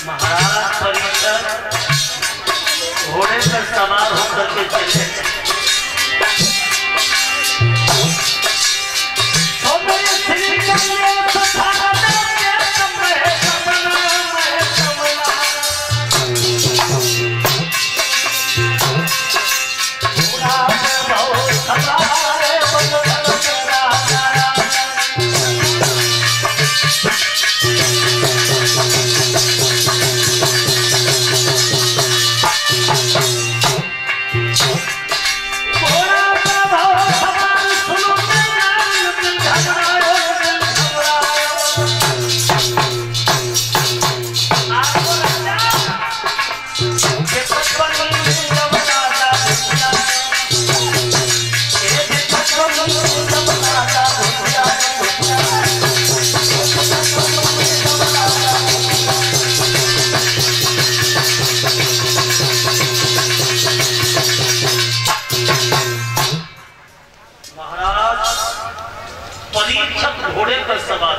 महाराज परीक्षित घोड़े पर सवार होकर के चले। घोड़े पर सवार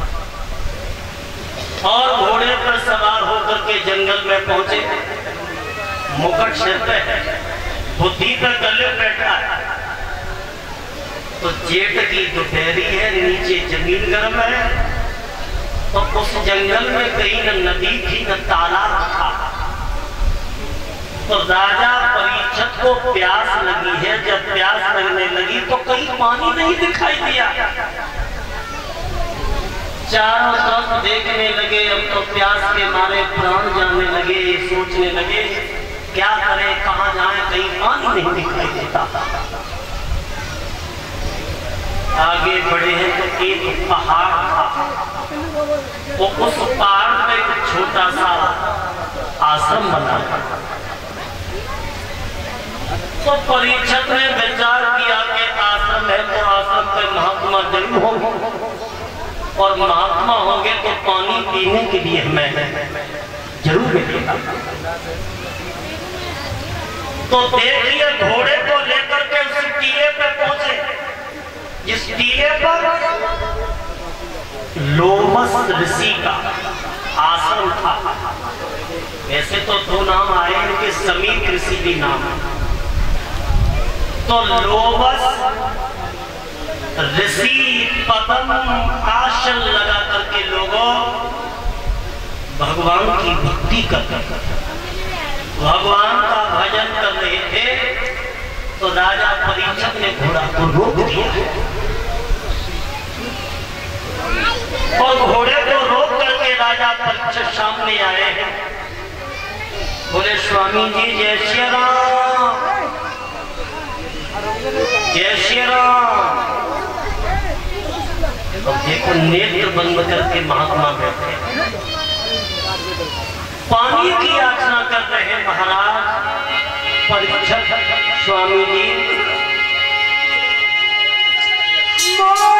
और घोड़े पर सवार होकर के जंगल में पहुंचे। मुकुट सिर पे है, बुद्धि पर गले बैठा है। तो जेठ की दोपहरी है, नीचे जमीन गर्म है। तो उस जंगल में कहीं न नदी थी न तालाब था। तो राजा परीक्षित को प्यास लगी है। जब प्यास लगने लगी तो कहीं पानी नहीं दिखाई दिया। चारों तरफ देखने लगे। अब तो प्यास के मारे प्राण जाने लगे। सोचने लगे क्या करें, कहां जाएं, कहीं पानी नहीं दिखाई देता। आगे बढ़े हैं तो एक पहाड़ था। वो उस पहाड़ में एक छोटा सा आश्रम बना था। तो परीक्षित ने विचार किया कि आश्रम है तो आश्रम पे महात्मा जरूर होंगे और महात्मा होंगे तो पानी पीने के लिए मैं जरूर मिलेगा। तो देखिए घोड़े को लेकर के उस टीले पे पहुंचे। जिस टीले पर लोमस ऋषि का आश्रम था। वैसे तो दो नाम आए, इनके समीप ऋषि भी नाम है। तो लोमस ऋषि पद्म आसन लगा करके लोगों भगवान की भक्ति करते, भगवान का भजन कर रहे थे। तो राजा परीक्षित ने घोड़ा को रोक दिया और घोड़े को रोक करके राजा परीक्षित सामने आए हैं। बोले स्वामी जी जय श्री राम, जय श्री राम। तो देखो नेत्र बंद करके महात्मा बैठे पानी की याचना कर रहे। महाराज परीक्षित स्वामी जी